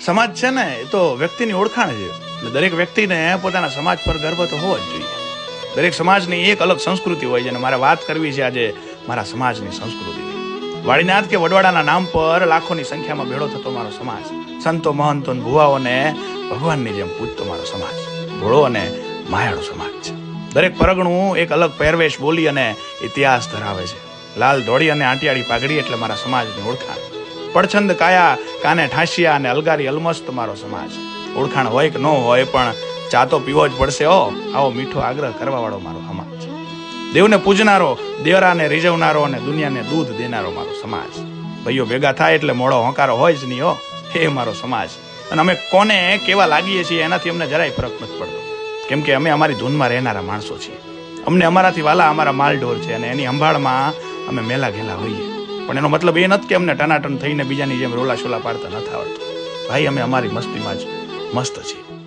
સમાજ છે ને એ તો વ્યક્તિની ઓળખાણ છે. દરેક વ્યક્તિને પોતાના સમાજ પર ગર્વ તો હોવો જ જોઈએ. દરેક સમાજની એક અલગ સંસ્કૃતિ હોય છે અને મારે વાત કરવી છે આજે મારા સમાજની સંસ્કૃતિની. વાડીનાથ કે વડવાડાના નામ પર લાખોની સંખ્યામાં ભેળો થતો મારો સમાજ, સંતો મહંતો ભુવાઓને ભગવાનની જેમ પૂજતો મારો સમાજ ભોળો અને માયાળો સમાજ છે. દરેક પરગણું એક અલગ પહેરવેશ, બોલી અને ઇતિહાસ ધરાવે છે. લાલ ધોળી અને આંટિયાળી પાઘડી એટલે મારા સમાજની ઓળખાણ. પડછંદ કાયા, કાને ઠાંસિયા અને અલગારી અલમસ્ત મારો સમાજ. ઓળખાણ હોય કે ન હોય પણ ચા તો પીવો જ પડશે. આવો મીઠો આગ્રહ કરવા વાળો મારો સમાજ. દેવને પૂજનારો, દેવરાને રીઝવનારો અને દુનિયાને દૂધ દેનારો મારો સમાજ. ભાઈઓ ભેગા થાય એટલે મોડો હોંકારો હોય જ નહીં. હે મારો સમાજ. અને અમે કોને કેવા લાગીએ છીએ એનાથી અમને જરાય ફરક નથી પડતો, કેમ કે અમે અમારી ધૂનમાં રહેનારા માણસો છીએ. અમને અમારાથી વાલા અમારા માલઢોર છે અને એની સંભાળમાં અમે મેલા ઘેલા હોઈએ. પણ એનો મતલબ એ નથી કે અમને ટનાટન થઈને બીજાની જેમ રોલા શોલા પાડતા નથી આવડતું. ભાઈ, અમે અમારી મસ્તીમાં જ મસ્ત છીએ.